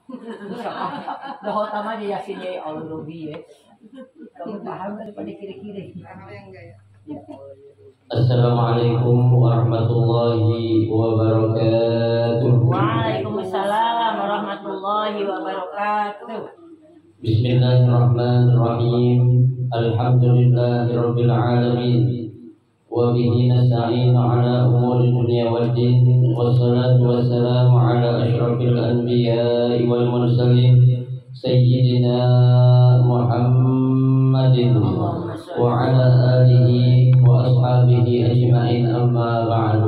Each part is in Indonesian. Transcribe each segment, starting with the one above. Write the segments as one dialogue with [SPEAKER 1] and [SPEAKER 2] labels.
[SPEAKER 1] Doa utama dia yakinnya Allah Robi ya. Kamu paham daripada kiri-kiri.
[SPEAKER 2] Assalamualaikum warahmatullahi wabarakatuh.
[SPEAKER 1] Waalaikumsalam warahmatullahi wabarakatuh.
[SPEAKER 2] Bismillahirrahmanirrahim. Alhamdulillahirabbil alamin. Wa bihi nasta'inu ala umuri dunya waddin. Wassalatu wassalamu ala asyrafil anbiya'i wal mursalin sayyidina Muhammadin wa ala alihi wa ashabihi ajma'in, amma ba'du.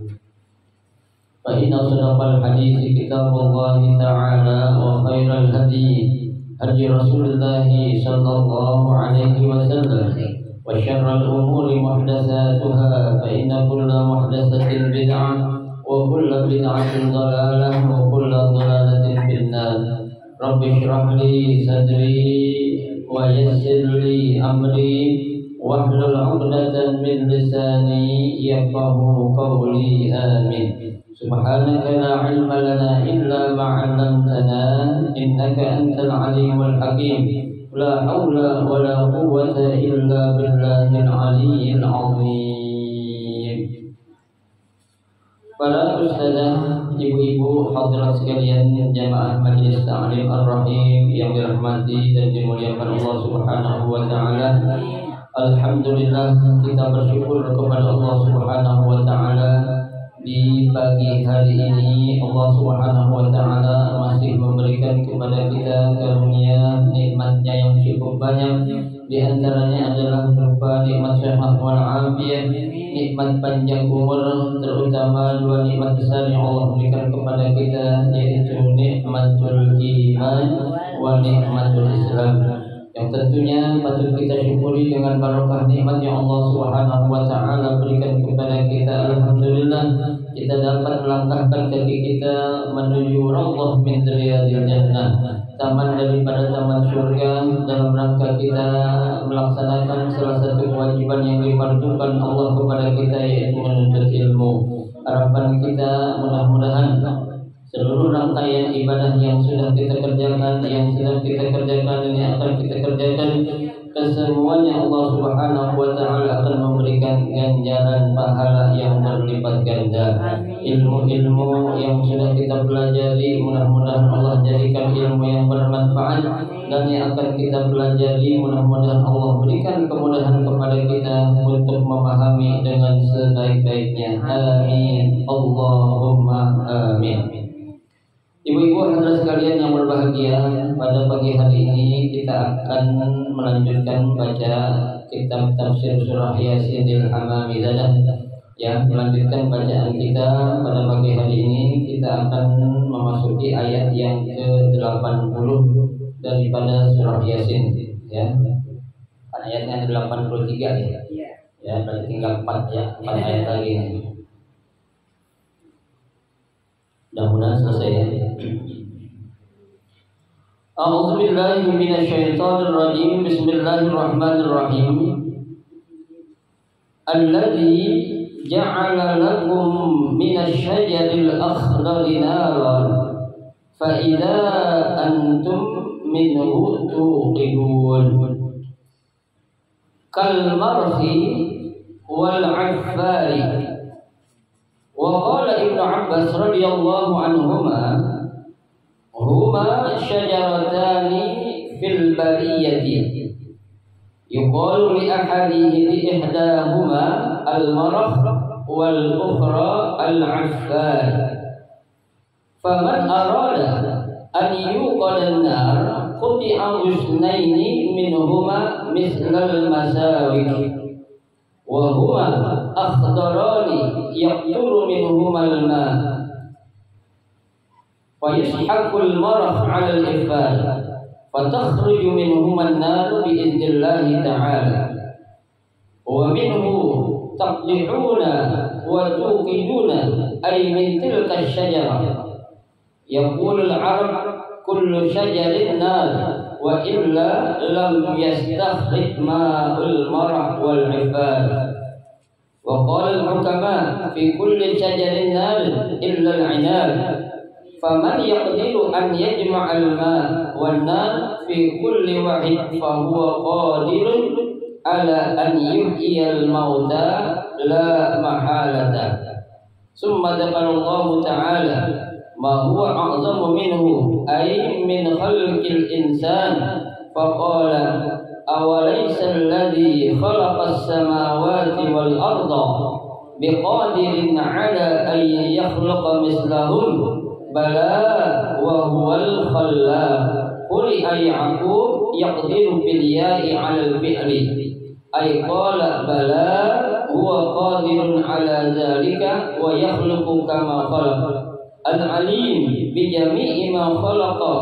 [SPEAKER 2] Fa inna asdaqal hadithi kitabullahi ta'ala wa khairal hadi hadi Rasulullah sallallahu alaihi wasallam wa syarrul umuri muhdatsatuha fa inna kulla muhdatsatin bid'ah wa kulla bid'atin dhalalah wa kulla dhalalatin finnar. Rabbi shrah li sadri wa yassir li amri wahlul 'uqdatam min lisani yafqahu qawli. Amin. Subhanaka la 'ilma lana illa ma 'allamtana innaka antal 'alimul hakim. La haula wa la quwwata illa billahil 'aliyyil 'azim. Para ustazah, ibu-ibu, hadirat sekalian, jamaah Majelis Ta'lim Ar-Rahim yang dirahmati dan dimuliakan Allah Subhanahu wa taala. Alhamdulillah, kita bersyukur kepada Allah Subhanahu wa taala di pagi hari ini. Allah Subhanahu wa taala masih memberikan kepada kita karunia nikmatnya yang cukup banyak. Di antaranya adalah berupa nikmat sehat wal afiat, nikmat panjang umur, terutama dua nikmat besar yang Allah berikan kepada kita, yaitu nikmatul iman wa nikmatul Islam, yang tentunya patut kita syukuri dengan barokah nikmat yang Allah Subhanahu wa taala berikan kepada kita. Alhamdulillah, kita dapat melangkahkan kaki kita menuju Raudhah min riyadil jannah, taman daripada taman surga, dalam rangka kita melaksanakan salah satu kewajiban yang difardukan Allah kepada kita, yaitu menuntut ilmu. Harapan kita mudah-mudahan seluruh rangkaian ibadah yang sudah kita kerjakan, yang sedang kita kerjakan, dan yang akan kita kerjakan, kesemuanya Allah Subhanahu wa taala akan memberikan ganjaran pahala yang berlipat ganda. Ilmu-ilmu yang sudah kita pelajari, mudah-mudahan Allah jadikan ilmu yang bermanfaat, dan yang akan kita pelajari, mudah-mudahan Allah berikan kemudahan kepada kita untuk memahami dengan sebaik-baiknya. Amin. Allahumma amin. Ibu-ibu hadirat sekalian yang berbahagia, pada pagi hari ini kita akan melanjutkan baca kitab tafsir surah Yasinil Hamamidah. Ya, melanjutkan bacaan kita pada pagi hari ini. Kita akan memasuki ayat yang ke-80 daripada surah Yasin, ya. Ayatnya 83 ya. Ya, berarti tinggal 4 ayat lagi. Mudah-mudahan selesai ya. A'udzu billahi minasyaitonir rajim. Bismillahirrahmanirrahim. Alladzi ja'ala lakum minasy-syajaril akhdari naran fa idza antum minhu tuqidun kal marhi wal 'affari. Wa qala Ibnu Abbas radhiyallahu anhuma huma syajaratani fil bariyati yuqalu li ihdahuma al-marah wal ukhra al-'affar. Faman arada an yuqada an-nar quti'a usnaini minhuma mislal masawik wa huma akhdarani yaqturu minhuma al-ma' wa yashhaku al-marah 'ala al-ifal fatakhruju minhuma an-nar bi'idnillahi ta'ala wa minhu taqlihuna wa tuqiduna ay min tilka asy-syajarah. Yaqulu al-'arab kullu syajarin nar wa illa lam yastakhrij ma'ul marah wal 'ifal. Wa qala al-hukama fi kulli syajarin nar illa al-'inab faman yaqdiru an yajma'al ma' wan nar fi kulli wahid fa huwa qadirun ala an yuhyiyal mauta la mahalata. Summa dzakara Allah ta'ala ma huwa a'zamu minhu ay min khalqil insan faqala awalaysa alladhi khalaqas samawati wal arda biqadirin ala an yakhluqa mislahum bala wa huwal khallaq. Quli ay Ya'qub yaqdiru bil ya'i 'ala al fi'li ay qala bala huwa qadirun 'ala dzalika wa yakhluqu kama khalaq. Al-alim bi jami'i ma khalaqa.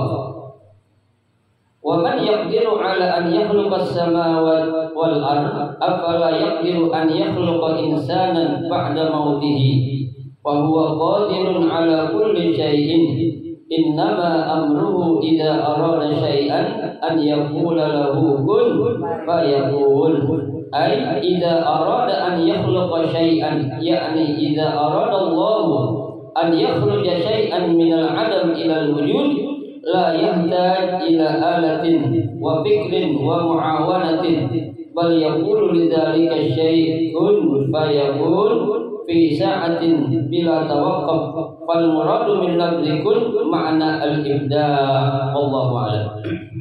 [SPEAKER 2] Wa man yaqdiru 'ala an yakhluqa as-samawati wal ardh afala yaqdiru an yakhluqa insanan ba'da mautihi fa huwa qadirun 'ala kulli shay'in. Innama amruhu idza arada syai'an an yaqula lahu kun fayakun. Ay idza arada an yakhluqa syai'an, yakni idza arada Allah an yakhruja syai'an minal 'adam ilal wujud la yahtaj ila alatin wa fikrin wa mu'awanatin bal yaqulu lidzalika syai'un fayakun fi sa'atin bila tawaqqaf. Fal muradu min lafzi kun ma'na al-ibda'. Wallahu a'lam.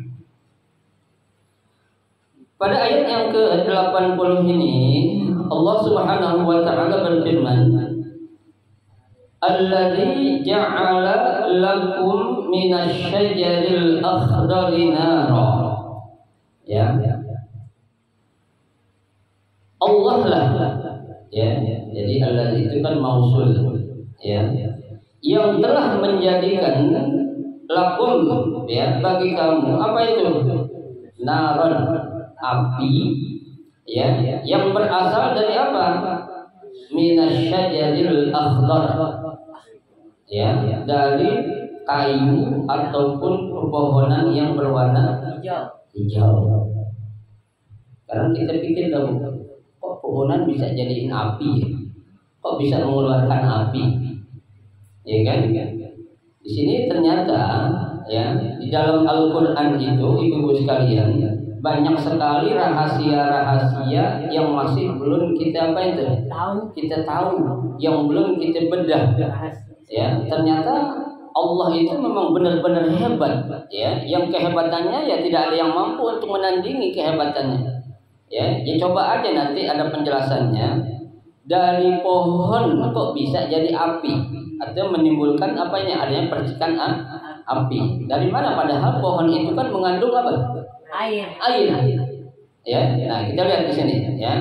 [SPEAKER 2] Pada ayat yang ke-80 ini Allah Subhanahu wa taala berfirman, alladzi ja'ala lakum minasy syajaril akhdari nara. Ya. Allah lah. Ya. Jadi alladzi itu kan mausul. Ya. Yang telah menjadikan lakum, ya, bagi kamu apa itu? Naron, api, ya, yang berasal dari apa? Minasyajaril akhdar, ya, dari kayu ataupun pepohonan yang berwarna hijau. Sekarang kita pikir dong, kok pohonan bisa jadiin api? Kok bisa mengeluarkan api? Ya kan? Di sini ternyata, ya, di dalam Al-Qur'an itu ibu-ibu sekalian banyak sekali rahasia-rahasia yang masih belum kita kita tahu, yang belum kita bedah. Ya, ternyata Allah itu memang benar-benar hebat, ya. Yang kehebatannya ya tidak ada yang mampu untuk menandingi kehebatannya. Ya, coba aja nanti ada penjelasannya. Dari pohon kok bisa jadi api atau menimbulkan adanya percikan api. Dari mana? Padahal pohon itu kan mengandung apa? Air. Ya, nah kita lihat di sini, ya.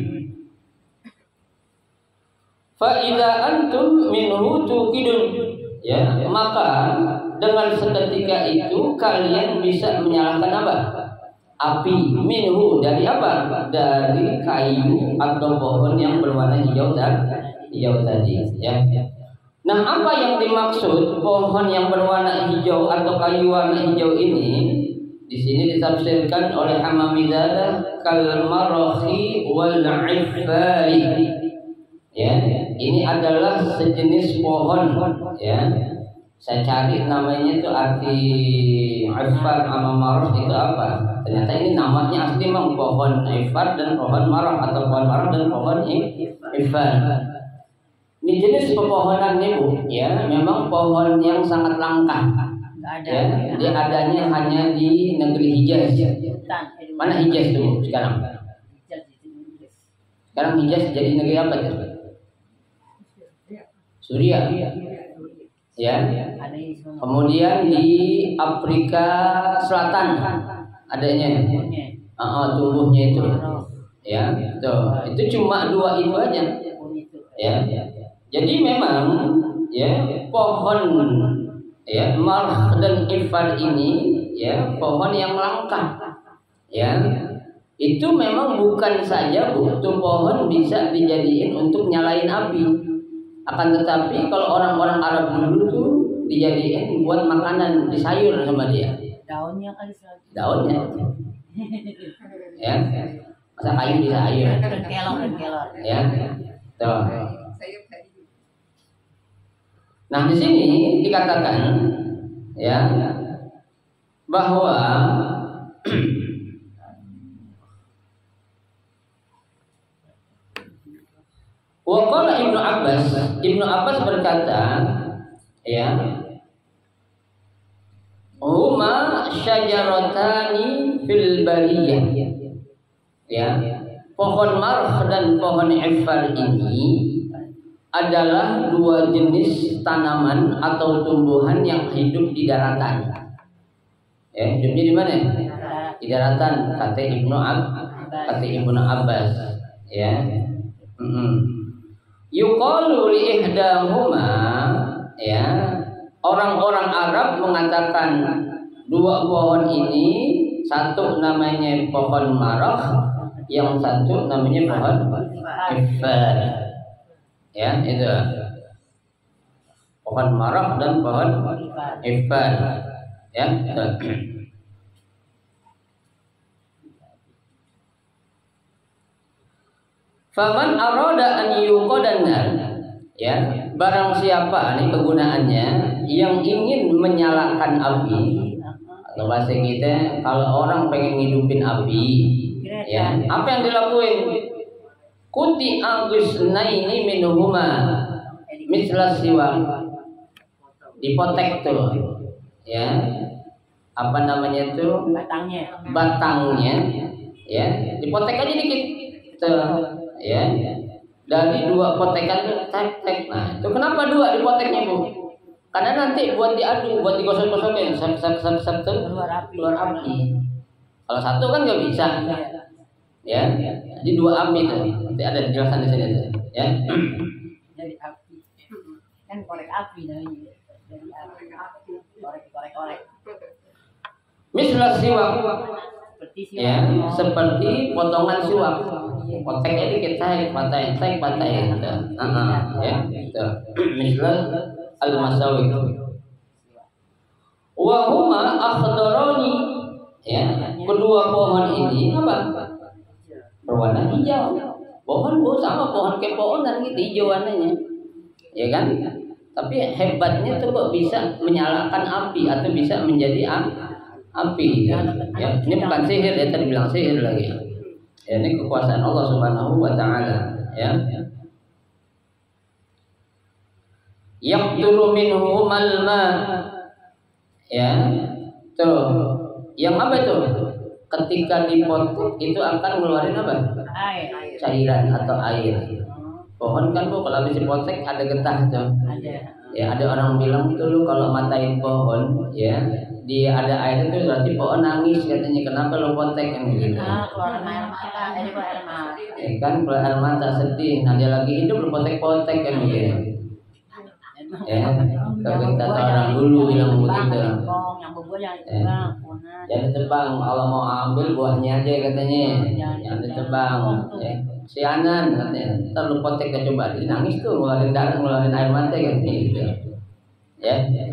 [SPEAKER 2] Fa idza antum minhu tuqidun, ya, maka dengan seketika itu kalian bisa menyalakan apa? Api. Minhu dari apa? Dari kayu atau pohon yang berwarna hijau tadi, ya. Nah, apa yang dimaksud pohon yang berwarna hijau atau kayu warna hijau ini? Di sini ditafsirkan oleh Hamamizadah kal marahi wal ifai. Ya, ini adalah sejenis pohon, ya. Saya cari namanya itu arti ifar sama marah itu apa? Ternyata ini namanya asli memang pohon ifar dan pohon marah, atau pohon marah dan pohon ifar. Ini jenis pepohonan ini, Bu, ya, memang pohon yang sangat langka. Ya, dia adanya hanya di negeri Hijaz. Mana Hijaz tuh sekarang? Sekarang Hijaz jadi negeri apa tuh? Suriah. Ya. Kemudian di Afrika Selatan adanya. Tumbuhnya itu. Ya, tuh. Itu cuma dua itu aja. Ya. Jadi memang, ya, pohon, ya, marh dan ifad ini, ya, pohon yang langka, ya. Itu memang bukan saja butuh pohon bisa dijadiin untuk nyalain api. Akan tetapi kalau orang-orang Arab dulu tuh dijadiin buat makanan, di sayur sama dia.
[SPEAKER 1] Daunnya kali.
[SPEAKER 2] Daunnya. Ya. Masa kayu di sayur.
[SPEAKER 1] Kelor.
[SPEAKER 2] Ya. Tuh. Nah, di sini dikatakan ya bahwa waqala Ibnu Abbas berkata ya, huma syajaratani fil bariyah ya, pohon marh dan pohon ifar ini adalah dua jenis tanaman atau tumbuhan yang hidup di daratan. Ya, hidupnya di mana? Di daratan, kata Ibnu Abbas. Ya. Yuqalu li ihdahuma, ya. Orang-orang Arab mengatakan dua pohon ini, satu namanya pohon marah, yang satu namanya pohon ifar. Ya, itu pohon marah dan pohon ifar. Ya, faman arada an yuqadanna, ya, barang siapa ini kegunaannya yang ingin menyalakan api, atau bahasa kita kalau orang pengen ngidupin api, ya, apa yang dilakuin? Kuti agusnaini minuhuma misla siwa, dipotek tuh, ya, apa namanya tuh, batangnya, ya, dipotek aja dikit tuh, ya, dari dua potekan tuh tek. Nah, itu kenapa dua dipoteknya, Bu? Karena nanti buat diadu, buat digosok-gosokin, sak tuh keluar api. Kalau satu kan nggak bisa, ya, jadi dua api tuh. Nanti ada penjelasan di sini tuh, ya.
[SPEAKER 1] Dari api, kan korek api namanya. Dari api, korek.
[SPEAKER 2] Misal siwak, ya, seperti potongan siwak. Poteknya dikit, patai, gitu. Ya, gitu. Misal al-masawi. Wa huma akhdarani, ya, kedua pohon ini apa? Berwarna hijau. Pohon sama pohon kayak pohonan gitu, hijau warnanya, ya kan? Tapi hebatnya tuh kok bisa menyalakan api atau bisa menjadi api. Ya, ini bukan sihir, ya, tadi bilang sihir lagi. Ya, ini kekuasaan Allah Subhanahu wa taala, ya. Yaqturu minhu malma, ya. Tuh, yang apa itu? Ketika dipotek itu akan ngeluarin apa? Air. Cairan atau air. Pohon kan, Bu, kalau habis dipotek ada getah tuh. Ya, ada orang bilang tuh lu kalau matain pohon, ya, dia ada air itu berarti pohon nangis katanya, kenapa lu potek kan gitu.
[SPEAKER 1] Keluar air mata,
[SPEAKER 2] Ya kan, keluar air mata sedih. Nah, dia lagi hidup lu potek-potek kan gitu. Ya, kalau kita orang dulu bilang begitu. Jangan ditebang, Allah mau ambil buahnya aja katanya. Jangan ditebang, ya. Sianan katanya. Ntar lu potek ke coba, dia nangis tuh, ngeluarin darah, ngeluarin air mata katanya gitu. Ya.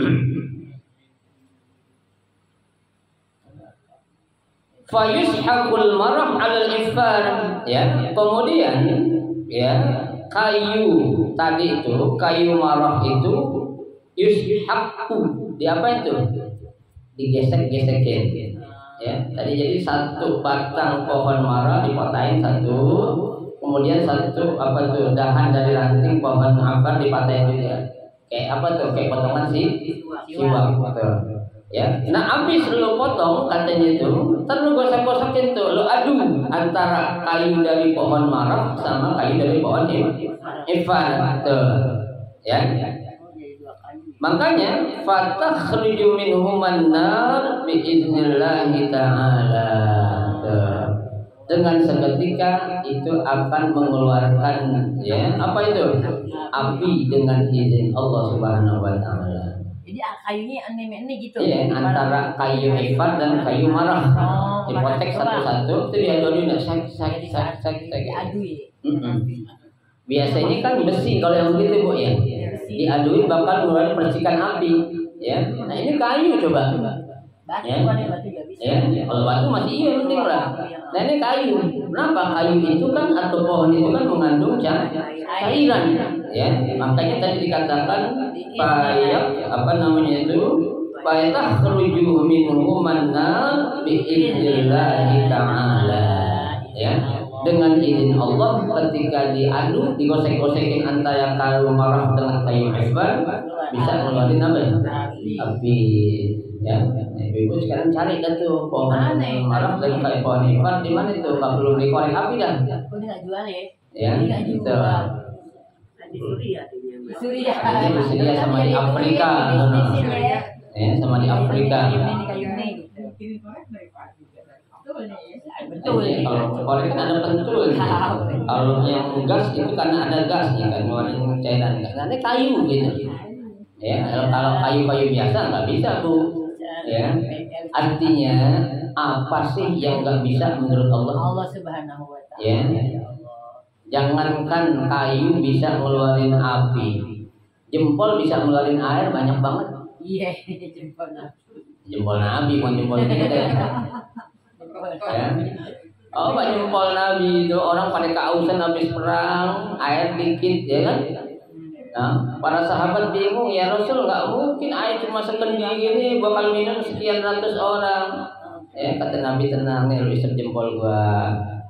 [SPEAKER 2] Fayushaqul marah 'alal ifar, ya. Kemudian, ya, kayu tadi itu, kayu marah itu yushaqu, di apa itu? Digesek-gesekin, ya. Tadi jadi satu batang pohon marah dipatahin satu, kemudian satu apa tuh dahan dari ranting pohon afar dipatahin juga. Kayak apa tuh? Kayak potongan siwak tuh. Ya. Nah, habis lu potong katanya itu, ntar lu gosok-gosokin tuh, lu adu antara kayu dari pohon marah sama kayu dari pohon ifar tuh. Ya. Makanya fatakhruju minhuman nar biidznillahi ta'ala. Dengan seketika itu akan mengeluarkan, ya, apa itu? Api dengan izin Allah Subhanahu wa taala.
[SPEAKER 1] Jadi kayunya aneh-aneh gitu.
[SPEAKER 2] Iya, antara kayu ifar dan kayu marah. Dipotek satu-satu, itu diadu-adu sak.
[SPEAKER 1] Diadu ya.
[SPEAKER 2] Biasanya kan besi kalau yang begitu, Bu, ya. Diadui bakal mengeluarkan percikan api, ya. Nah, ini kayu coba.
[SPEAKER 1] Batu
[SPEAKER 2] Ya.
[SPEAKER 1] ada batu nggak bisa.
[SPEAKER 2] Ya, kalau batu masih iya penting lah. Nah ini kayu. Kenapa kayu itu kan atau pohon itu kan mengandung cairan. Ya, makanya tadi dikatakan payak apa namanya itu payak khruju minhu manna biidznillah ta'ala. Ya, dengan izin Allah ketika diadu digosek-gosekin antara kayu marah dengan kayu hibban bisa ngeluarin apa? Api. Ya, ibu sekarang cari dah tuh pohon marah dan kayu pohon hibban di mana itu? Kalau belum dikorek api dah.
[SPEAKER 1] Kau nggak jual ya?
[SPEAKER 2] Ya,
[SPEAKER 1] Nggak
[SPEAKER 2] itu.
[SPEAKER 1] jual.
[SPEAKER 3] Di Suriah.
[SPEAKER 1] Suriah.
[SPEAKER 2] Jadi bersedia sama di Afrika. Ya, sama di Afrika.
[SPEAKER 1] Kayu ini. Betul.
[SPEAKER 2] Kalau korek kan ada pentul. Kalau yang gas itu karena ada gasnya kan ngeluarin cairan gas. Nanti kayu gitu. Ya, kalau kayu-kayu biasa nggak bisa bu. Ya, artinya apa sih yang nggak bisa menurut Allah?
[SPEAKER 1] Allah Subhanahu Wa Taala.
[SPEAKER 2] Ya, jangankan kayu bisa ngeluarin api, jempol bisa ngeluarin air banyak banget.
[SPEAKER 1] Iya, jempol nabi.
[SPEAKER 2] Jempol nabi bukan jempol kita. Ya. Oh, Pak jempol Nabi itu orang pada kehausan habis perang, air dikit ya kan? Nah, para sahabat bingung, ya Rasul nggak mungkin air cuma sekendi gini bakal minum sekian ratus orang. Ya kata Nabi tenang nih, lu isep jempol gua.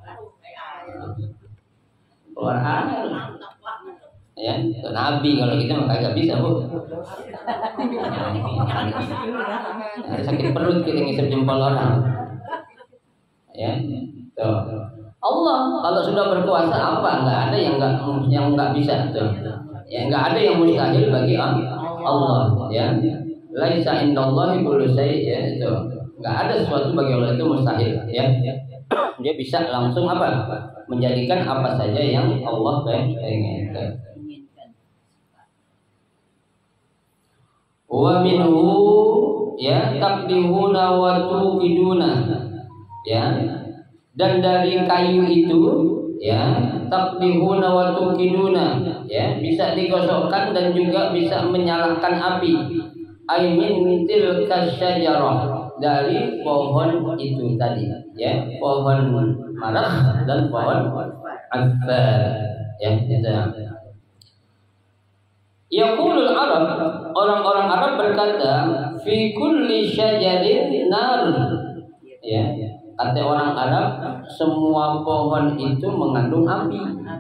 [SPEAKER 2] Keluar air. Ya, itu Nabi kalau kita mah kagak bisa bu. Sakit perut kita ngisep jempol orang. Ya, tuh. Allah kalau sudah berkuasa apa nggak ada yang nggak bisa tuh. Ya nggak ada yang mustahil bagi Allah. Ya, laisa indallahi kullu syai' ya itu. Nggak ada sesuatu bagi Allah itu mustahil. Ya, dia bisa langsung apa? Menjadikan apa saja yang Allah inginkan. Wa minhu ya taqdihuna wa tuqiduna. Ya, dan dari kayu itu ya taqdihuna wa tuqiduna ya bisa digosokkan dan juga bisa menyalakan api. Aimin tilka syajarah, dari pohon itu tadi ya, pohon marah dan pohon akbar ya itu. Yaqulul Arab, orang-orang Arab berkata fi kulli syajarin nar. Ya, kata orang Arab semua pohon itu mengandung api.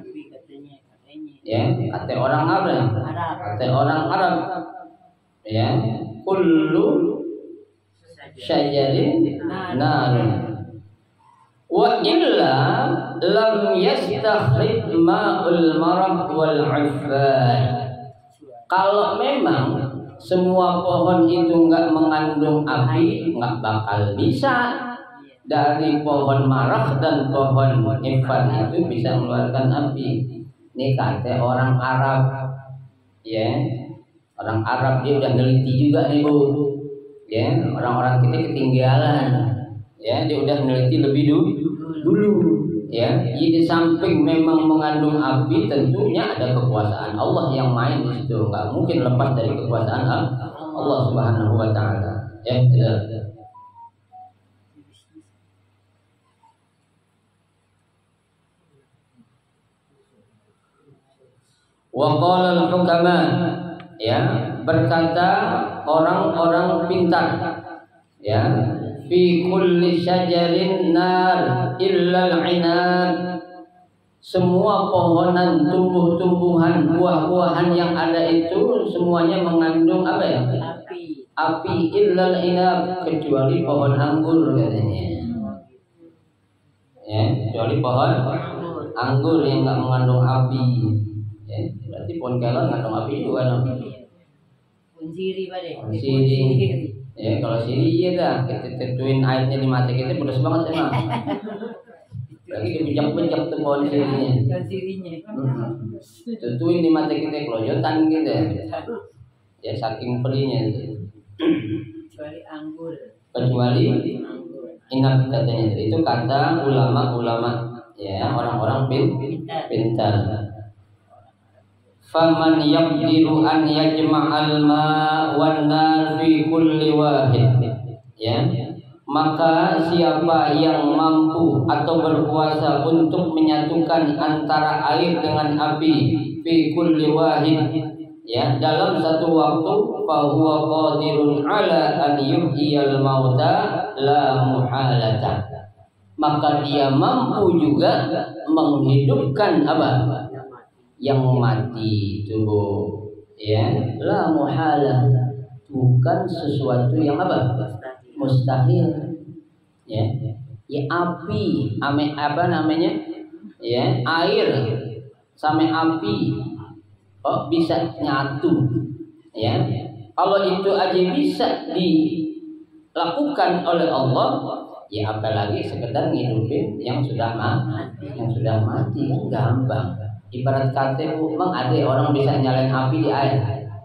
[SPEAKER 2] Ya, kata orang Arab. Kata orang Arab. Ya, kullu syajarin nar. Wa illa lam yastakhrij ma'ul marad wal 'affan. Kalau memang semua pohon itu enggak mengandung api, enggak bakal bisa. Dari pohon marah dan pohon ifan itu bisa mengeluarkan api. Ini kata orang Arab, ya, orang Arab dia udah neliti juga nih bu, ya, orang-orang kita ketinggalan, ya, dia udah neliti lebih dulu, ya. Di samping memang mengandung api, tentunya ada kekuasaan Allah yang main di situ, nggak mungkin lepas dari kekuasaan Allah Subhanahu Wa Taala, ya. Wa qala al-hukama, ya, berkata orang-orang pintar, ya, fi kulli syajarin nar illa al-'inab. Semua pohonan, tumbuh-tumbuhan, buah-buahan yang ada itu semuanya mengandung apa ya? Api illa al-'inab, kecuali pohon anggur katanya. Ya, kecuali pohon anggur yang enggak mengandung api. Ya, berarti pohon kelon ngandung api juga no.
[SPEAKER 1] Pohon siri pada.
[SPEAKER 2] Siri. Ya kalau siri iya dah, kita tentuin airnya di mata kita pedas banget emang. Lagi dibejak-bejak tuh pohon sirinya.
[SPEAKER 1] Pohon sirinya.
[SPEAKER 2] Tentuin di mata kita kelojotan gitu. Ya saking pedihnya itu.
[SPEAKER 1] Kecuali anggur.
[SPEAKER 2] Kecuali ingat katanya itu kata ulama-ulama ya, orang-orang pintar. Faman yaqdiru an yajma'al ma' wan nar fi kulli wahid. ya, maka siapa yang mampu atau berkuasa untuk menyatukan antara air dengan api fi kulli wahid, ya, dalam satu waktu, fa huwa qadirun ala an yuhyiyal mauta la muhalata, maka dia mampu juga menghidupkan apa yang mati itu, ya, la muhalah, bukan sesuatu yang apa mustahil, ya, ya api apa namanya, ya, air sama api bisa nyatu, ya, kalau itu aja bisa dilakukan oleh Allah, ya apalagi sekedar ngidupin yang sudah mati kan gampang. Ibarat kata, Bu, emang ada orang bisa nyalain api di air?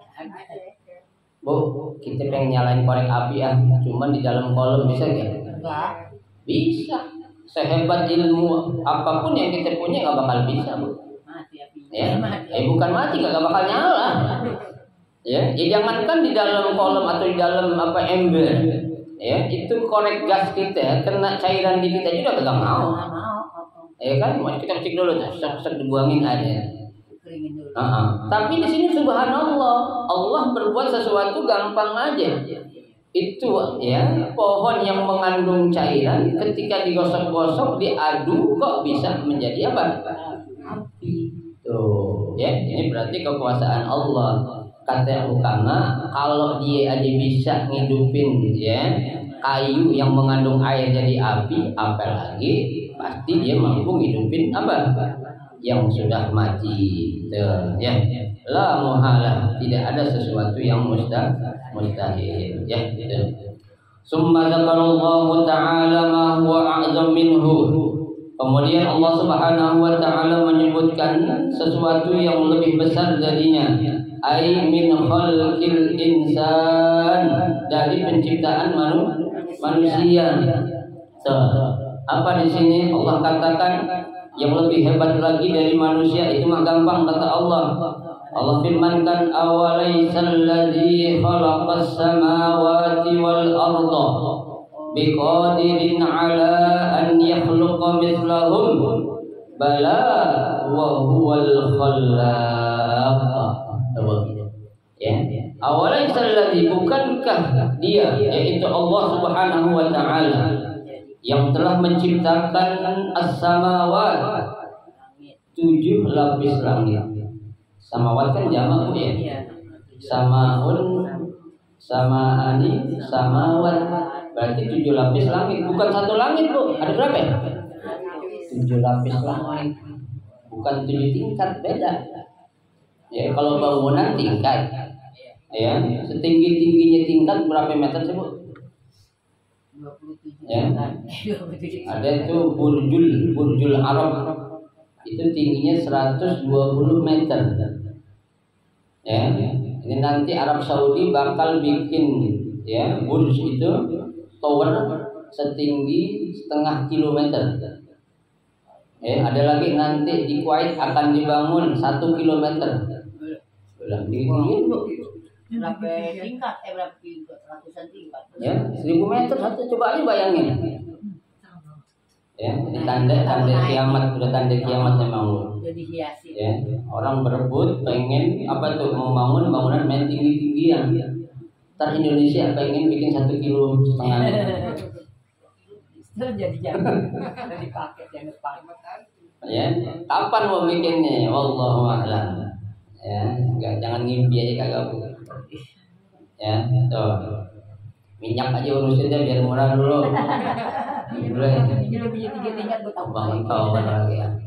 [SPEAKER 2] Bu, kita pengen nyalain korek api ya, cuman di dalam kolom bisa nggak?
[SPEAKER 1] Enggak.
[SPEAKER 2] Bisa. Sehebat ilmu apapun yang kita punya nggak bakal bisa, Bu.
[SPEAKER 1] Mati apinya.
[SPEAKER 2] Ya, bukan mati, nggak bakal nyala. Ya, jangankan di dalam kolom atau di dalam apa ember, ya, itu korek gas kita kena cairan di kita juga nggak mau. Ya kan, mau kita cek dulu, sek dibuangin aja.
[SPEAKER 1] Keringin dulu.
[SPEAKER 2] Tapi di sini subhanallah, Allah berbuat sesuatu gampang aja. Itu, ya, pohon yang mengandung cairan ketika digosok-gosok, diaduk kok bisa menjadi apa? Api. Tuh, ya, ini berarti kekuasaan Allah. Kata ulama, kalau dia aja bisa ngidupin, ya, kayu yang mengandung air jadi api, apalagi pasti dia mampu ngidupin apa yang sudah mati. Tuh, ya, la muhalah, tidak ada sesuatu yang mustahil, ya, gitu. Summa dzakarallahu ta'ala ma huwa a'zam minhu. Kemudian Allah Subhanahu wa taala menyebutkan sesuatu yang lebih besar darinya. Ai min khalqil insan, dari penciptaan manusia. So, apa di sini Allah katakan yang lebih hebat lagi dari manusia itu mah gampang, kata Allah. Allah firmankan, awalaisal ladzi khalaqas samawati wal arda biqadirin ala an yakhluqa mithlahum bala wa huwal khallaq. Ya, awalaisal ladzi, bukankah dia, yaitu Allah Subhanahu wa taala, yang telah menciptakan as-samawat, 7 lapis langit. Samawat kan jamak, Bu, ya. Samaun, samaani, samawat, berarti 7 lapis langit, bukan 1 langit, Bu. Ada berapa ya? 7 lapis langit, bukan 7 tingkat, beda. Ya, kalau bangunan tingkat, ya, setinggi-tingginya tingkat berapa meter sih, Bu?
[SPEAKER 1] 27.
[SPEAKER 2] Ya, ada itu burjul Arab, itu tingginya 120 meter. Ya, ini nanti Arab Saudi bakal bikin, ya, burj itu tower setinggi 0,5 kilometer. Ya, ada lagi nanti di Kuwait akan dibangun 1 kilometer. Belum tinggi, Bu.
[SPEAKER 1] Berapa tingkat? Berapa tingkat? Ratusan tingkat.
[SPEAKER 2] Ya, 1000 meter satu, coba aja bayangin. Ya, ini tanda kiamat, udah tanda kiamat memang, Bu.
[SPEAKER 1] Jadi hiasi.
[SPEAKER 2] Ya, orang berebut pengen apa tuh, membangun bangunan main tinggi-tinggian. Ntar Indonesia pengen bikin 1,5 kilo.
[SPEAKER 1] Terus jadi jangan dipakai, jangan dipakai.
[SPEAKER 2] Ya, kapan mau bikinnya? Wallahu a'lam. Ya, jangan ngimpi aja kagak, Bu. Ya, tuh. Minyak aja urusinnya biar murah dulu.
[SPEAKER 1] Ini lebih 3 tingkat buat
[SPEAKER 2] Bangun tower lagi ya.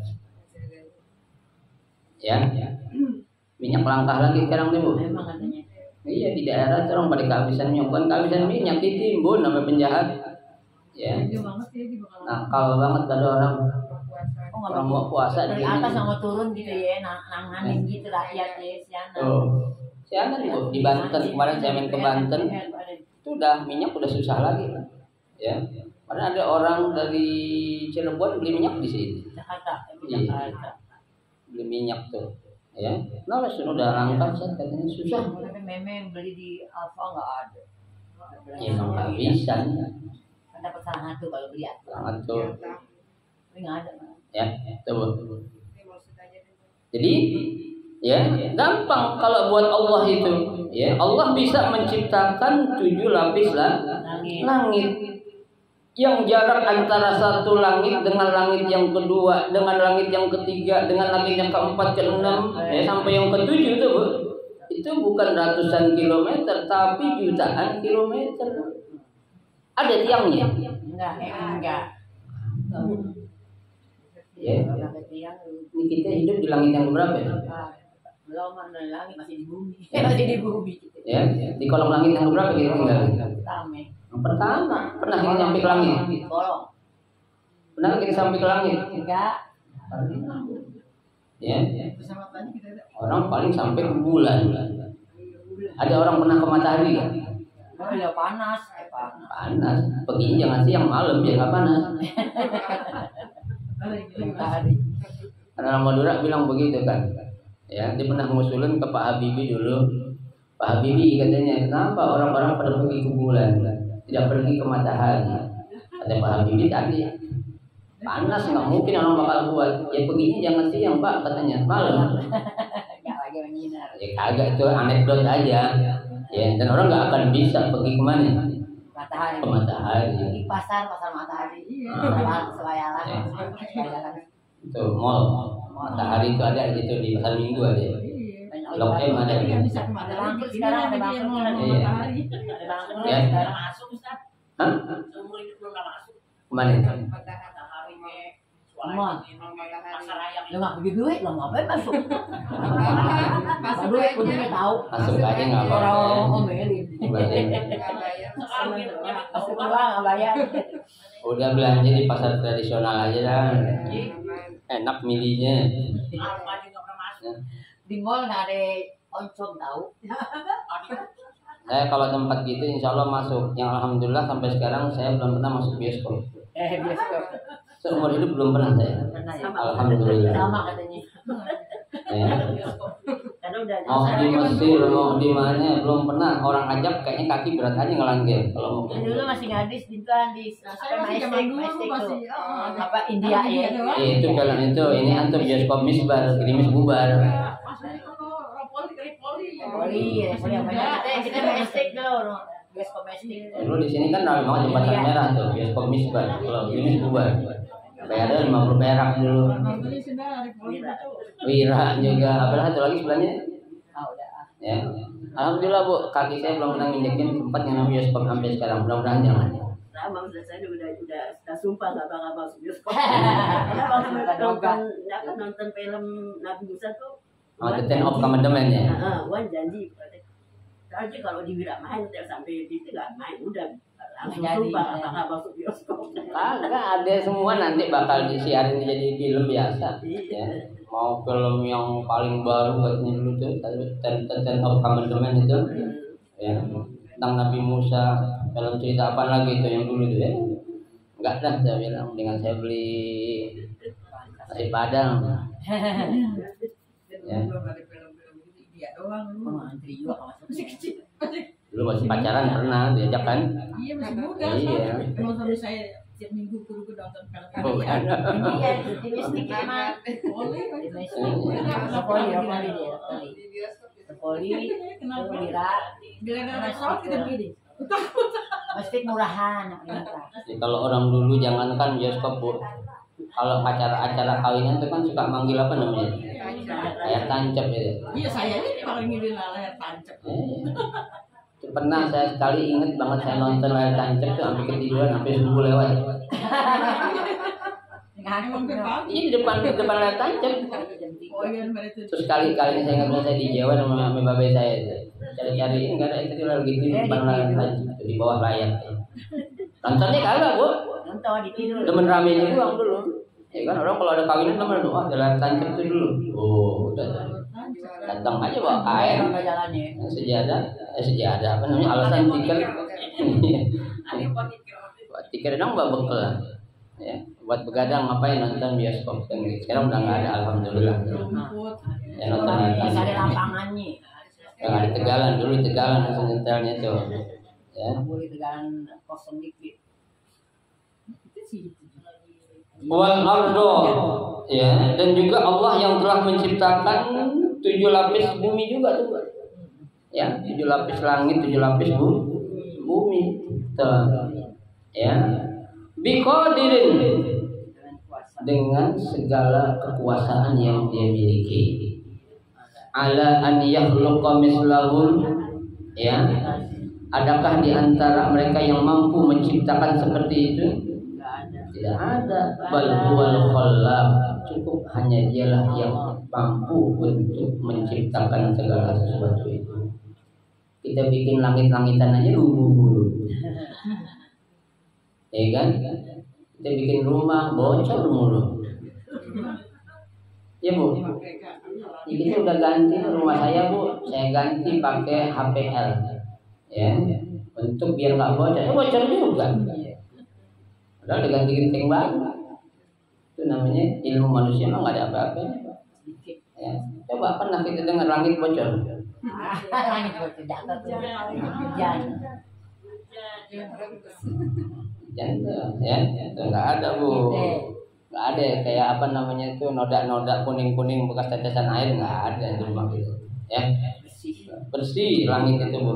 [SPEAKER 2] Ya, minyak langka lagi sekarang nih, Bu.
[SPEAKER 1] Memang katanya.
[SPEAKER 2] Iya, di daerah orang pada kehabisan minyak, bukan kehabisan minyak, ditimbun sama penjahat. Ya, nakal banget ada orang. Orang mau puasa
[SPEAKER 1] dari
[SPEAKER 2] di
[SPEAKER 1] atas sama turun gitu ya, nanganin gitu rakyat ya, siana.
[SPEAKER 2] Oh, siana, Bu, di Banten kemarin saya main ke Banten, itu udah minyak udah susah lagi, ya. Karena ada orang dari Cirebon beli minyak di sini.
[SPEAKER 1] Jakarta.
[SPEAKER 2] Beli minyak tuh, ya. Nah, udah langka, katanya susah.
[SPEAKER 1] Tapi memang beli di Alfa nggak ada.
[SPEAKER 2] Ya emang nggak bisa.
[SPEAKER 1] Kan dapat salah satu kalau beli ya.
[SPEAKER 2] Sangat tuh.
[SPEAKER 1] Tapi nggak ada.
[SPEAKER 2] Ya, coba. Jadi ya gampang kalau buat Allah itu. Ya, Allah bisa menciptakan 7 lapis langit. Yang jarak antara satu langit dengan langit yang kedua, dengan langit yang ketiga, dengan langit yang keempat, keenam, ya sampai yang ketujuh itu, Bu. Itu bukan ratusan kilometer, tapi jutaan kilometer. Ada tiangnya?
[SPEAKER 1] Enggak.
[SPEAKER 2] Ya.
[SPEAKER 1] Ada tiang.
[SPEAKER 2] Ini kita hidup di langit yang berapa ya?
[SPEAKER 1] Belum ada langit, masih di bumi. Masih di bumi.
[SPEAKER 2] Ya, di kolom langit yang berapa kita tinggal?
[SPEAKER 1] Pertama.
[SPEAKER 2] Yang pertama, pernah kita sampai ke langit?
[SPEAKER 1] Kolom.
[SPEAKER 2] Pernah kita sampai ke langit?
[SPEAKER 1] Enggak.
[SPEAKER 2] Ya. Orang paling sampai ke bulan. Ada orang pernah ke matahari kan?
[SPEAKER 1] Oh ya panas.
[SPEAKER 2] Panas. Pergi jangan siang, malam ya nggak panas.
[SPEAKER 1] Matahari.
[SPEAKER 2] Orang Madura bilang begitu kan? Ya, dia pernah ngusulin ke Pak Habibie dulu. Pak Habibie katanya, kenapa orang-orang pada pergi ke bulan, tidak pergi ke matahari? Kata Pak Habibie tadi, panas nggak mungkin orang bakal kuat. Ya perginya jangan siang Pak, katanya malam.
[SPEAKER 1] Enggak lagi menyinar.
[SPEAKER 2] Ya kagak, itu anekdot aja. Ya, dan orang nggak akan bisa pergi kemana?
[SPEAKER 1] Matahari.
[SPEAKER 2] Ke matahari.
[SPEAKER 1] Di pasar matahari. Selayalan.
[SPEAKER 2] Itu mall. Matahari itu ada gitu di pasar Minggu ada. Blok M ada.
[SPEAKER 1] Ada bangkrut sekarang, ada bangkrut.
[SPEAKER 2] Ya.
[SPEAKER 1] Sekarang masuk Ustaz.
[SPEAKER 2] Hah?
[SPEAKER 1] Seumur hidup belum masuk.
[SPEAKER 2] Kemana?
[SPEAKER 1] Matahari pasar ayam. Lu nggak bagi duit, lu ngapain masuk? Masuk duit, kudunya tahu.
[SPEAKER 2] Masuk aja nggak apa-apa.
[SPEAKER 1] Orang ngomelin. Masuk uang nggak bayar.
[SPEAKER 2] Udah belanja di pasar tradisional aja dah. Enak milihnya.
[SPEAKER 1] Di mall nggak ada oncom tahu.
[SPEAKER 2] Saya kalau tempat gitu insya Allah masuk. Yang alhamdulillah sampai sekarang saya belum pernah masuk bioskop.
[SPEAKER 1] Bioskop.
[SPEAKER 2] Seumur hidup belum pernah saya.
[SPEAKER 1] Pernah ya?
[SPEAKER 2] Alhamdulillah.
[SPEAKER 1] Sama katanya.
[SPEAKER 2] Ya.
[SPEAKER 1] Karena udah
[SPEAKER 2] Mau di Mesir, mau di mana belum pernah. Orang ajak kayaknya kaki berat aja ngelanggar. Kalau mau.
[SPEAKER 1] dulu masih gadis bintuan di Maestik apa India ya.
[SPEAKER 2] Itu kalau itu ini antum bioskop misbar, krimis bubar.
[SPEAKER 1] Poli ya, kita Maestik dulu. Bioskop Maestik.
[SPEAKER 2] Dulu di sini kan ramai banget jembatan merah tuh, bioskop misbar. Kalau krimis bubar. Bayarnya 50 perak dulu. Wira juga, apalagi satu lagi sebelahnya. Ya. Alhamdulillah Bu, kaki saya belum pernah nginjekin tempat yang namanya bioskop sampai sekarang. Mudah-mudahan jangan.
[SPEAKER 3] Sama saya udah sumpah nggak bakal masuk bioskop. Nonton film Nabi Musa tuh.
[SPEAKER 2] Oh, The Ten of Commandment ya.
[SPEAKER 3] Wan janji. Aja kalau di Wira main sampai di itu nggak main udah langsung sumpah nggak bakal masuk bioskop.
[SPEAKER 2] Kagak ada, semua nanti bakal disiarin jadi film biasa. Ya. Mau film yang paling baru katanya dulu tuh Ten of Commandment itu. Ya. Tentang Nabi Musa, film cerita apa lagi itu yang dulu tuh ya. Enggak dah saya bilang, dengan saya beli nasi Padang. Ya. Dulu masih pacaran pernah diajak kan?
[SPEAKER 4] Iya masih muda.
[SPEAKER 2] Iya.
[SPEAKER 4] Kalau sampai saya tiap minggu kudu nonton film.
[SPEAKER 2] Bukan.
[SPEAKER 1] Iya, di Maestik mah.
[SPEAKER 4] Boleh.
[SPEAKER 1] Poli,
[SPEAKER 4] Kenapa?
[SPEAKER 1] Wira,
[SPEAKER 4] Bila ada restoran kita begini.
[SPEAKER 1] Maestik murahan.
[SPEAKER 2] Jadi kalau orang dulu jangankan bioskop Bu, kalau acara kawinan itu kan suka manggil apa namanya? Layar tancap ya.
[SPEAKER 4] Iya saya ini paling milih layar tancap.
[SPEAKER 2] Pernah saya sekali inget banget saya nonton layar tancap tuh sampai ketiduran sampai subuh lewat.
[SPEAKER 4] Emang berapa?
[SPEAKER 2] Iya di depan layar tancap.
[SPEAKER 4] Oh iya mereka itu.
[SPEAKER 2] Terus kali-kali saya ingat saya di Jawa sama babe saya itu. Cari-cari enggak ada itu lagi di depan layar tancap di bawah layar. Nontonnya kagak Bu.
[SPEAKER 1] Nonton di tidur.
[SPEAKER 2] Demen ramenya doang dulu. Ya kan orang kalau ada kawinan temen wah jalan tancap itu dulu. Oh udah datang aja bawa kain.
[SPEAKER 1] Jalannya.
[SPEAKER 2] Sejadah apa namanya alasan tiket. Buat tiket dong bawa bekal. Ya buat begadang ngapain nonton bioskop kan sekarang udah nggak ada alhamdulillah. Ya nonton
[SPEAKER 1] Ada lapangannya.
[SPEAKER 2] yang ada Tegalan dulu Tegalan langsung nyetelnya tuh. Ya.
[SPEAKER 1] Boleh dengan kosong dikit.
[SPEAKER 2] Wal ardo, ya, dan juga Allah yang telah menciptakan 7 lapis bumi juga tuh, ya, 7 lapis langit, 7 lapis bumi, tuh, ya, biqadirin, dengan segala kekuasaan yang dia miliki, ala an yakhluqa mislahum, ya, adakah di antara mereka yang mampu menciptakan seperti itu? Tidak ada. Bal huwal khallaq, cukup hanya dialah yang mampu untuk menciptakan segala sesuatu itu. Kita bikin langit-langitan aja dulu, ya kan? Kita bikin rumah bocor mulu, ya bu. Kita udah ganti rumah saya bu, saya ganti pakai HPL, ya, untuk biar nggak bocor. Bocor juga. Padahal udah ganti genting baru. Itu namanya ilmu manusia mah nggak ada apa-apa. Ya. Coba pernah kita dengar langit bocor?
[SPEAKER 1] Langit bocor jatuh tuh. Hujan.
[SPEAKER 2] Ya, itu nggak ada bu. Nggak ada kayak apa namanya itu noda-noda kuning-kuning bekas tetesan air, nggak ada di rumah itu. Ya, bersih langit itu bu.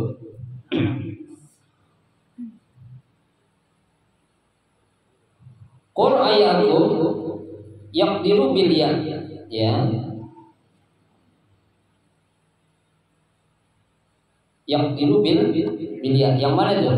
[SPEAKER 2] Qur ayakum yaqdiru bil ya. Yaqdiru bil ya. Yang mana itu?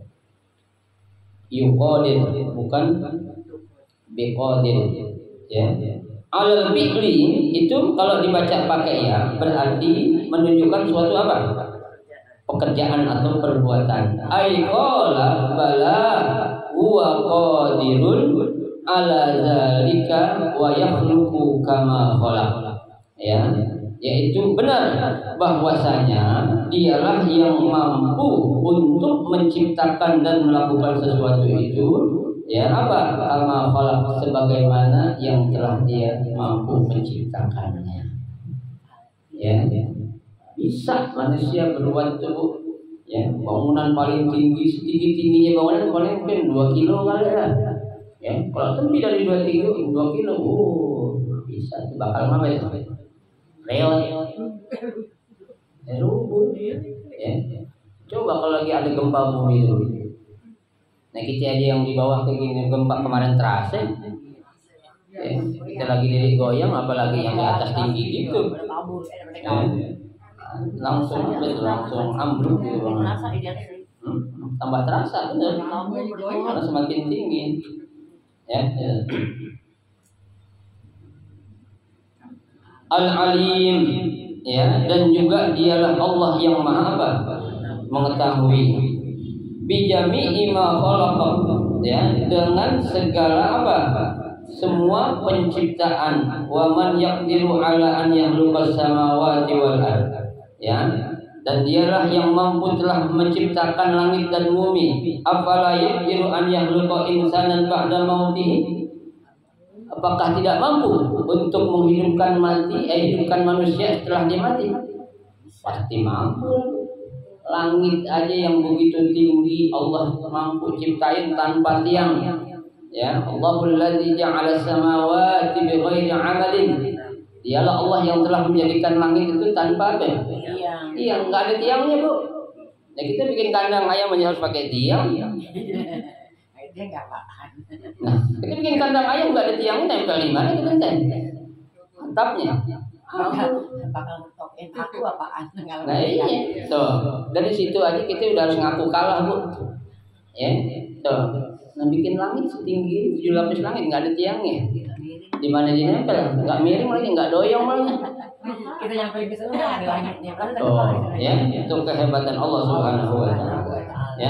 [SPEAKER 2] Yuqadir, bukan biqadir, ya. Al fi'li itu kalau dibaca pakai ya berarti menunjukkan suatu apa? Pekerjaan atau perbuatan. Ai qala bala huwa qadirun ala zalika wa yakhluqu kama khalaq, ya, yaitu benar bahwasanya dialah yang mampu untuk menciptakan dan melakukan sesuatu itu, ya, apa? Kama khalaq, sebagaimana yang telah dia mampu menciptakannya, ya. Bisa manusia berbuat itu, ya, bangunan paling tinggi, setinggi-tingginya bangunan paling mungkin 2 kilo kali ya. Ya, kalau lebih dari 2 kilo, bisa itu bakal apa itu? Reot. Rubuh. Ya. Coba kalau lagi ada gempa bumi itu. Nah, kita aja yang di bawah kayak gini gempa kemarin terasa. Ya, kita lagi diri goyang apalagi yang di atas tinggi gitu. Ya. Langsung ambruk gitu bang. Tambah terasa bener karena semakin tinggi, ya. Al-Alim, ya, dan juga dialah Allah yang maha apa? Mengetahui bijami'i ma khalaqa, ya, dengan segala apa? Semua penciptaan. Wa man yaqdiru ala an yakhluqas samawati wal ardh, ya, dan dialah yang mampu telah menciptakan langit dan bumi. Afala yaqdiru an yakhluqa insanan ba'da mautih, apakah tidak mampu untuk menghidupkan hidupkan manusia setelah dia mati? Pasti mampu. Langit aja yang begitu tinggi Allah mampu ciptain tanpa tiang, ya. Allahul ladzi ja'ala samawati bighairi 'amalin, dialah Allah yang telah menjadikan langit itu tanpa apa? Tiang, nggak ada tiangnya bu. Ya kita bikin kandang ayam aja harus pakai tiang.
[SPEAKER 1] Dia nggak paham.
[SPEAKER 2] Nah, kita bikin kandang ayam nggak ada tiangnya, tempel di mana itu kan? Mantapnya.
[SPEAKER 1] Bakal ngetokin aku apaan?
[SPEAKER 2] Nah iya, tuh dari situ aja kita udah harus ngaku kalah bu. Ya, tuh. Nah bikin langit setinggi 7 lapis langit nggak ada tiangnya. Di mana dia nempel? Nggak miring lagi, nggak doyong lagi.
[SPEAKER 1] Kita nyampe ke sana ada langitnya kan?
[SPEAKER 2] Oh, ya, itu kehebatan Allah Subhanahu wa Ta'ala. Ya.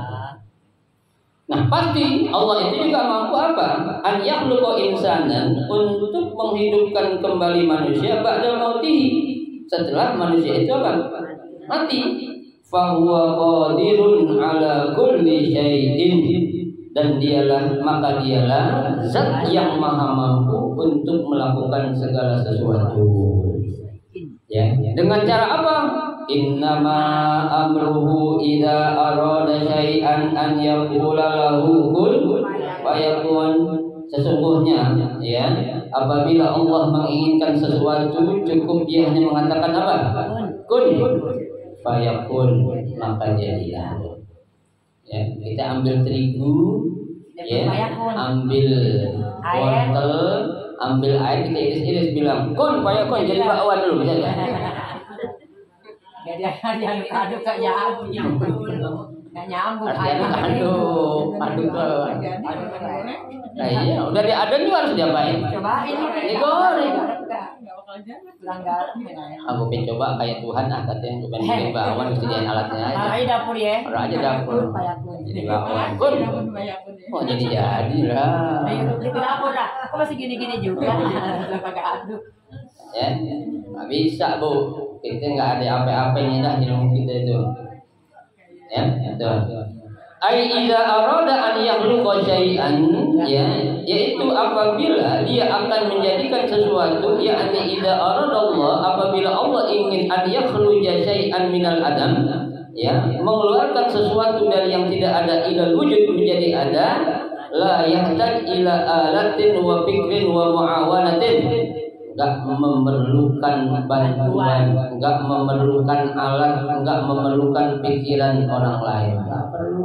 [SPEAKER 2] Nah pasti Allah itu juga mampu apa? An yakhluqa insanan, untuk menghidupkan kembali manusia ba'da mautihi, setelah manusia itu apa? Mati. Fahuwa qadirun ala kulli syai'in, dan maka dialah zat yang maha mampu untuk melakukan segala sesuatu. Ya, dengan cara apa? innama amruhu idza arada syai'an an yaqula lahu kun fayakun. Sesungguhnya ya, apabila Allah menginginkan sesuatu, cukup dia hanya mengatakan apa? Kun fayakun, maka jadilah. Ya, kita ambil terigu, ya, ambil wortel, ambil air, kita iris-iris, bilang kun fayakun, jadi bakwan dulu, bisa nggak?
[SPEAKER 1] Jadi yang aduk kayak nyambung, nggak nyambung.
[SPEAKER 2] Aduk nah, iya, udah diadon juga harus diapain?
[SPEAKER 1] Cobain
[SPEAKER 2] digoreng.
[SPEAKER 4] Nggak bakal jalan.
[SPEAKER 1] Pelanggar.
[SPEAKER 2] Aku pengen coba kayak Tuhan, katanya aku pengen bikin bakwan, sediain alatnya aja.
[SPEAKER 1] Ayo dapur ya.
[SPEAKER 2] Orang aja dapur. Jadi bakwan.
[SPEAKER 4] Kun. Banyak pun ya.
[SPEAKER 2] Oh jadi lah.
[SPEAKER 1] Ayo di dapur dah. Kok masih gini-gini juga? Udah pakai aduk.
[SPEAKER 2] Ya, nggak bisa Bu. Kita nggak ada apa-apanya dah di rumah kita itu. Ya, itu. Ai idza arada an yakhluqa syai'an, ya, yaitu apabila dia akan menjadikan sesuatu, yakni idza arada Allah, apabila Allah ingin an yakhluqa syai'an minal adam, ya, mengeluarkan sesuatu dari yang tidak ada ilal wujud menjadi ada, la yahtaj ila alatin wa fikrin wa muawanatin. Enggak memerlukan bantuan, enggak memerlukan alat, enggak memerlukan pikiran orang lain. Enggak perlu.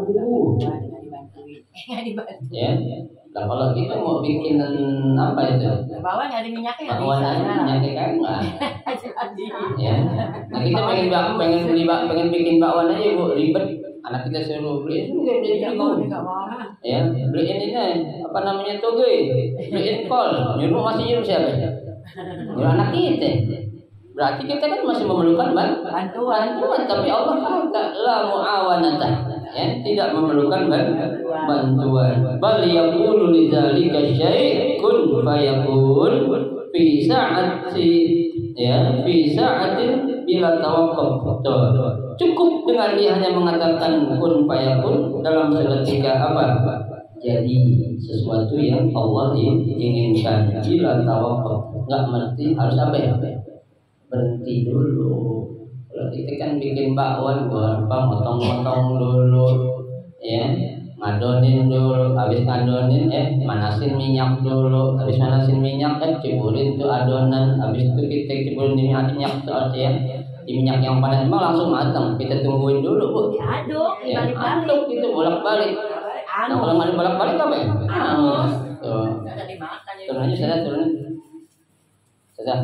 [SPEAKER 2] Ya. Nah, kalau kita mau bikin apa itu?
[SPEAKER 1] Bawang ada minyaknya.
[SPEAKER 2] Bawang ada minyaknya kan enggak? Ya. Nah, kita pengen bikin bakwan aja Bu, ribet. Anak kita suruh beli, ya, beliin ini apa namanya toge, beliin kol, nyuruh masih nyuruh siapa? Nyuruh anak kita. Berarti kita kan masih memerlukan bantuan, tapi Allah kata la muawanatah, ya, tidak memerlukan bantuan. Bal yaqulu lidzalika syai'un fayakun fi sa'ati, ya, fi sa'atin bila tawakkuf. Cukup dengan dia hanya mengatakan kun fayakun dalam seketika apa? Jadi sesuatu yang Allah inginkan. Bila tawakkuf, enggak mesti harus apa ya? Berhenti dulu. Kalau kita kan bikin bakwan, gampang motong-motong dulu, ya, ngadonin dulu, habis ngadonin, manasin minyak dulu, habis manasin minyak, ceburin tuh adonan, habis itu kita ceburin di minyak tuh, ya, di minyak yang panas, emang langsung matang, kita tungguin dulu Bu.
[SPEAKER 1] Diaduk,
[SPEAKER 2] Ya, aduk gitu bolak-balik. Nah, kalau nggak bolak-balik apa ya? Tuh. Turun aja saya turun. Sudah.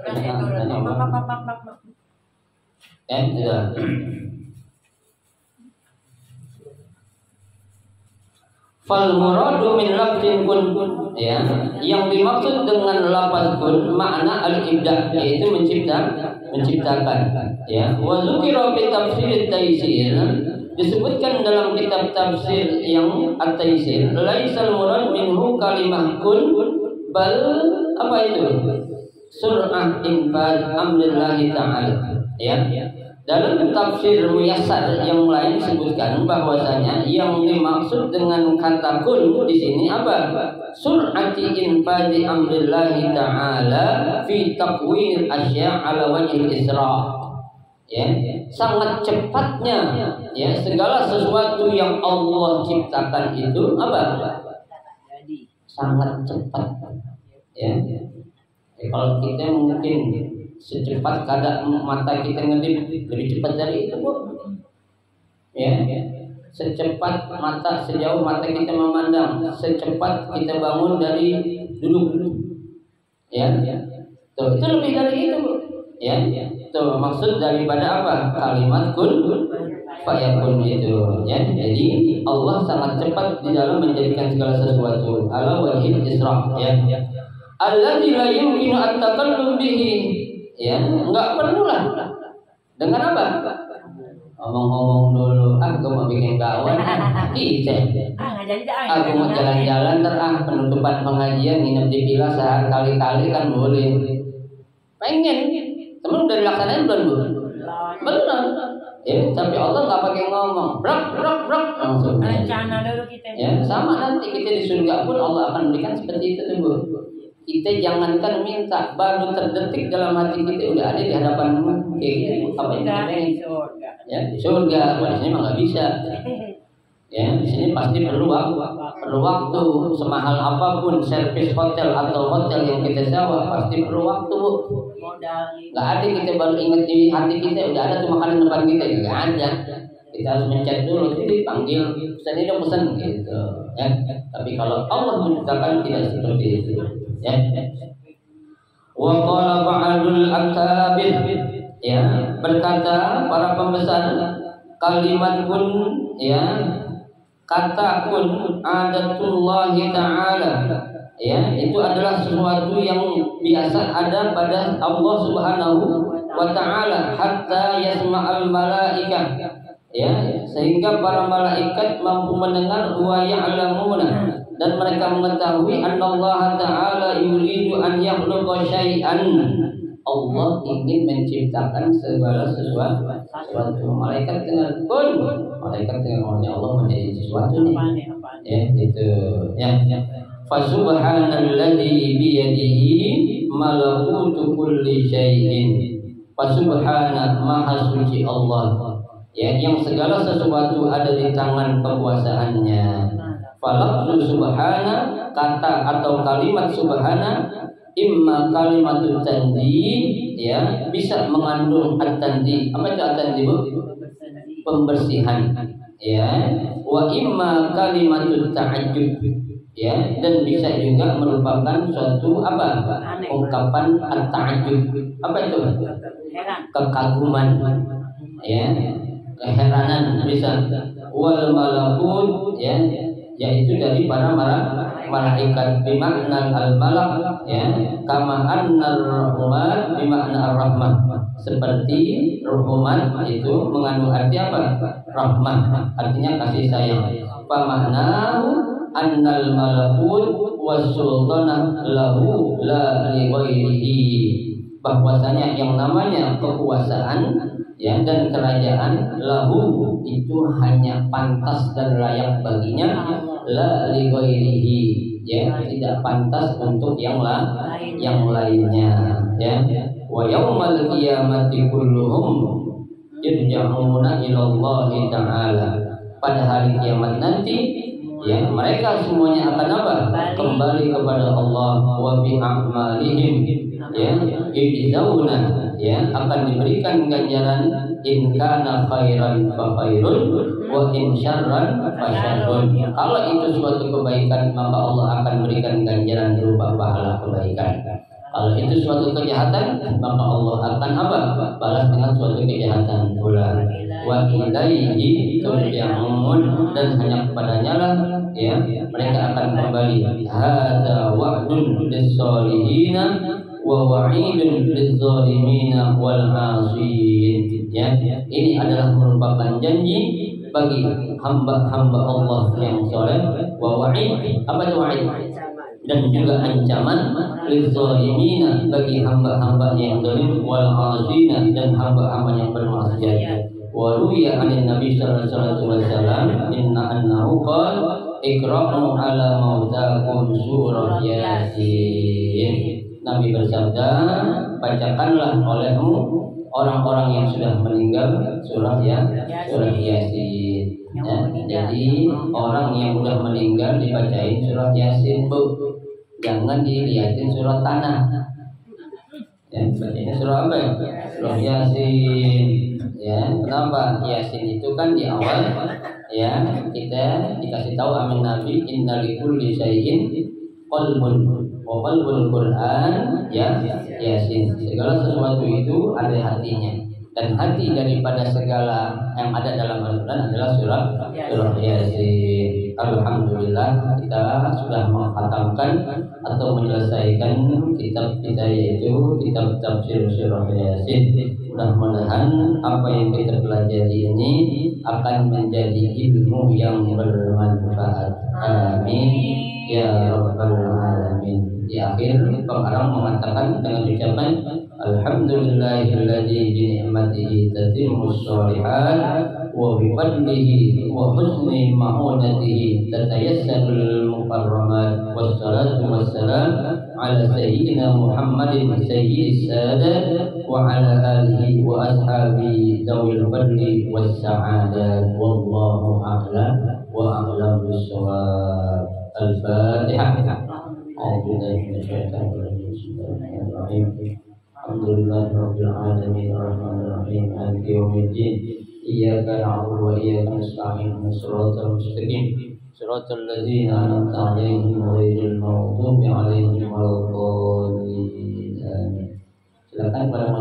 [SPEAKER 2] Sudah. Fal muradu min lafzin kun, ya, yang dimaksud dengan lafaz kun makna al-ibda, yaitu menciptakan, ya. Wa dzukira fi tafsir at-taysir, disebutkan dalam kitab tafsir yang at-taysir, laisal murad minhu kalimah kun, bal apa itu? Sur'ah infaz amrillahi ta'ala, ya. Dalam tafsir Muyassar yang lain disebutkan bahwasanya yang dimaksud dengan kata kun di sini apa? Sur'ati infazi amrillahi ta'ala fi taqwinil asya' ala wajhil isra'. Ya, sangat cepatnya, ya, segala sesuatu yang Allah ciptakan itu apa? Sangat cepat. Ya. Kalau kita mungkin secepat kadang mata kita ngedip, lebih cepat dari itu Bu. Ya, secepat mata, sejauh mata kita memandang, secepat kita bangun dari duduk. Ya, tuh itu lebih dari itu Bu. Ya, tuh maksud daripada apa? Kalimat kun fayakun itu. Ya, jadi Allah sangat cepat di dalam menjadikan segala sesuatu. Ala wajhil isra', ya. Alladzi la yumkinu at-takallum bihi, ya, enggak perlulah dengan apa? Ngomong-ngomong dulu, aku mau bikin bakwan, kita. Aku mau jalan-jalan penutupan pengajian nginep di villa sekali-kali kan boleh. Pengen, temen udah dilaksanain belum Bu? Belum. Ya, tapi Allah nggak pakai ngomong, brak langsung.
[SPEAKER 1] Rencana dulu kita.
[SPEAKER 2] Ya, sama nanti kita di surga pun Allah akan berikan seperti itu tuh Bu. Kita jangankan minta, baru terdetik dalam hati kita udah ada di hadapanmu kayak gitu. Apa yang kita pengen? Ya, di surga. Di sini mah nggak bisa. Ya, di sini pasti perlu waktu. Semahal apapun servis hotel atau hotel yang kita sewa pasti perlu waktu, Bu. Nggak ada kita baru ingat di hati kita udah ada tuh makanan depan kita, nggak ada. Kita harus mencet dulu, jadi panggil pesan ini dong pesan gitu. Ya, tapi kalau Allah menciptakan tidak seperti itu. Ya. Wa qala ba'dul akabir, ya, berkata para pembesar, kalimat pun, ya, kata pun adatullahi ta'ala, ya, itu adalah sesuatu yang biasa ada pada Allah Subhanahu wa ta'ala, hatta yasma'al malaikah, ya, sehingga para malaikat mampu mendengar wa ya'lamuna, dan mereka mengetahui annallaha ta'ala yuridu an yakhluqa syai'an, Allah ingin menciptakan segala sesuatu. Malaikat dengar pun, malaikat dengar oleh Allah menjadi sesuatu nih. Ya, itu. Ya. Fa subhanalladzi bi yadihi malakutu kulli syai'in. Fa subhana, maha suci Allah. Ya, yang segala sesuatu ada di tangan kekuasaannya. Falaqdu subhana, kata atau kalimat subhana, imma kalimatut tanzi, ya, bisa mengandung at-tanzi. Apa itu at-tanzi, Bu? Pembersihan, ya. Wa imma kalimatut ta'ajjub, ya, dan bisa juga merupakan suatu apa? Ungkapan at-ta'ajjub. Apa itu? Kekaguman, ya, keheranan bisa. Wal malakut, ya, yaitu dari para malaikat bimakna al-malak, ya, kama anna ar-rahman bimakna ar-rahmah, seperti rahman itu mengandung arti apa? Rahmah, artinya kasih sayang. Pamaknahu annal malakut was-sultanah lahu la li ghairihi, bahwasanya yang namanya kekuasaan, ya, dan kerajaan lahu itu hanya pantas dan layak baginya, la li ghairihi, ya, tidak pantas untuk yang lainnya, ya. Wa yaumal qiyamati kulluhum yurja'una ila Allah ta'ala, pada hari kiamat nanti, ya, mereka semuanya akan apa? Kembali kepada Allah. Wa bi a'malihim, ya, yujzauna, ya, akan diberikan ganjaran, in kana khairan fa khairun wa in syarran fa syarrun. Kalau itu suatu kebaikan, maka Allah akan berikan ganjaran berupa pahala kebaikan. Kalau itu suatu kejahatan, maka Allah akan apa? Balas dengan suatu kejahatan pula. Wa ilaihi turja'un, dan hanya kepadanya lah, ya, mereka akan kembali. Hadza wa'dun lis-solihina wa wa'idun liz-zalimina wal 'asiyin. Ya, ini adalah merupakan janji bagi hamba-hamba Allah yang saleh, wa wa'id, apa itu wa'id? Dan juga ancaman liz-zalimina, bagi hamba-hamba yang zalim, wal 'asina, dan hamba-hamba yang bermaksiat. Wa ruwiya 'an Nabi sallallahu alaihi wasallam inna annahu qala iqra'u 'ala mautakum surah Yasin. Nabi bersabda, bacakanlah olehmu orang-orang yang sudah meninggal surah Yasin. Ya, jadi orang yang sudah meninggal dibacain surah Yasin, Bu. Jangan dilihatin surah tanah. Ya, bacanya surah apa ya? Surah Yasin. Ya, kenapa? Yasin itu kan di awal, ya, kita dikasih tahu amin Nabi, innalikulli syai'in qalbun wa qalbul Qur'an, ya, Yasin. Segala sesuatu itu ada hatinya, dan hati daripada segala yang ada dalam Al-Quran adalah surah Yasin. Alhamdulillah, kita sudah menghatamkan atau menyelesaikan kitab kita, yaitu kitab tafsir surah Yasin. Mudah-mudahan apa yang kita pelajari ini akan menjadi ilmu yang bermanfaat. Amin ya rabbal alamin. Di akhir pengarang mengatakan dengan ucapan alhamdulillahilladzi bi ni'matihi tatimmus shalihat wa bi fadlihi wa husni ma'unatihi tatayassarul mukarramat, wassalatu wassalam ala sayyidina Muhammadin sayyidis sadat wa ala alihi wa ashabihi zawil fadli was sa'adat wallahu a'lam wa a'lam bis-shawab. Al-Fatihah. A'udzubillahi minasyaitonir rajim. Bismillahirrahmanirrahim. Alhamdulillahirabbil alamin arrahmanir rahim maliki yaumiddin. Iyyaka na'budu wa iyyaka nasta'in shiratal mustaqim shiratal ladzina an'amta 'alaihim ghairil maghdubi 'alaihim waladdallin. Amin. Silakan para